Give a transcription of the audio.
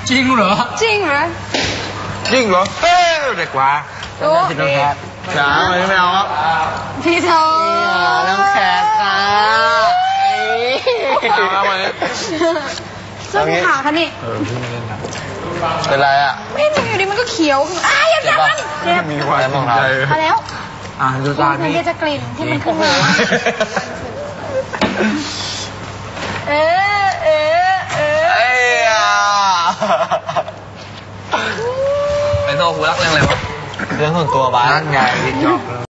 จริงเหรอจริงเหรอจริงเหรอเอ้เด็กกว่าโอ้พี่น้องแคทจ๋าไม่เอาครับพี่เธอน้องแคทนะเอามาเลยเสื้อสีขาวคะนี่พี่ไม่เล่นนะเป็นไรอ่ะไม่รู้อยู่ดีมันก็เขียวอ้ายอย่าจับมันเจ็บมีความสนใจพอแล้วดูตามันพี่จะกลิ่นที่มันขึ้นมาเออเออเออเอ้ยไอ้โซ่กูรักเรื่องอะไรวะเรื่องส่วนตัวบ้านนั่นไงจบ